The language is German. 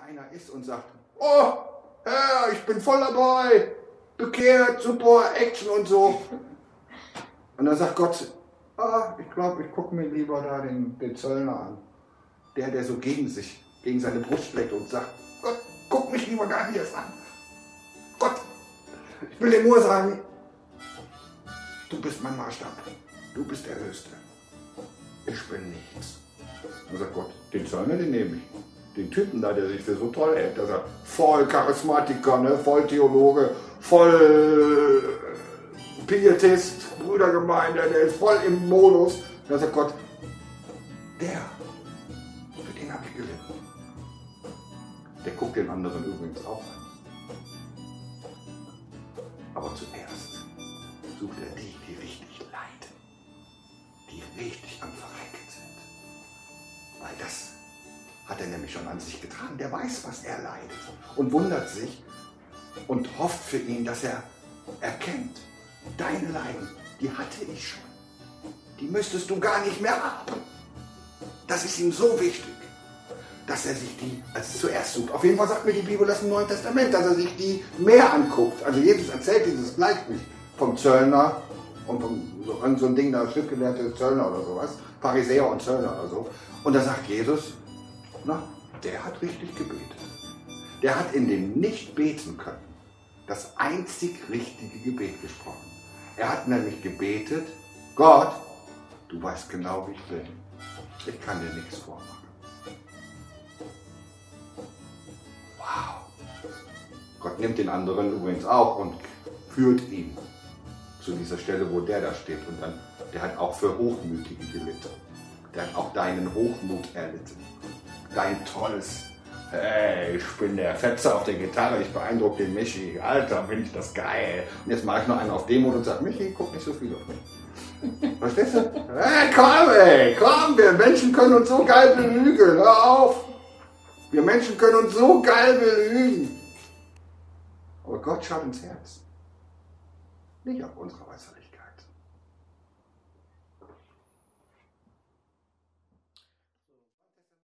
einer ist und sagt, oh, Herr, ich bin voll dabei, bekehrt, super, Action und so. Und dann sagt Gott, ich glaube, ich gucke mir lieber da den Zöllner an. Der so gegen seine Brust schlägt und sagt, Gott, guck mich lieber gar nicht erst an. Gott, ich will dir nur sagen, du bist mein Maßstab. Du bist der Höchste. Ich bin nichts. Und dann sagt Gott, den Zöllner, den nehme ich. Den Typen da, der sich für so toll hält, der sagt, voll Charismatiker, ne? Voll Theologe, voll Pietist, Brüdergemeinde, der ist voll im Modus. Da sagt Gott, für den habe ich gelitten. Der guckt den anderen übrigens auch an. Aber zuerst sucht er die richtig leiden, die richtig am Verrecken sind. Weil das hat er nämlich schon an sich getragen. Der weiß, was er leidet und wundert sich und hofft für ihn, dass er erkennt, deine Leiden, die hatte ich schon. Die müsstest du gar nicht mehr haben. Das ist ihm so wichtig, dass er sich die als zuerst sucht. Auf jeden Fall sagt mir die Bibel das im Neuen Testament, dass er sich die mehr anguckt. Also Jesus erzählt dieses Gleichnis vom Zöllner und von so ein Ding da, schriftgelehrte Zöllner oder sowas, Pharisäer und Zöllner oder so. Und da sagt Jesus, na, der hat richtig gebetet. Der hat in dem Nicht-Beten-Können das einzig richtige Gebet gesprochen. Er hat nämlich gebetet, Gott, du weißt genau, wie ich bin. Ich kann dir nichts vormachen. Wow. Gott nimmt den anderen übrigens auch und führt ihn zu dieser Stelle, wo der da steht. Und dann, der hat auch für Hochmütige gelitten. Der hat auch deinen Hochmut erlitten. Dein tolles, hey, ich bin der Fetzer auf der Gitarre, ich beeindrucke den Michi. Alter, finde ich das geil. Und jetzt mache ich noch einen auf Demut und sage, Michi, guck nicht so viel auf mich. Verstehst du? Hey, komm, wir Menschen können uns so geil belügen, hör auf. Wir Menschen können uns so geil belügen. Aber Gott schaut ins Herz. Nicht auf unsere Äußerlichkeit.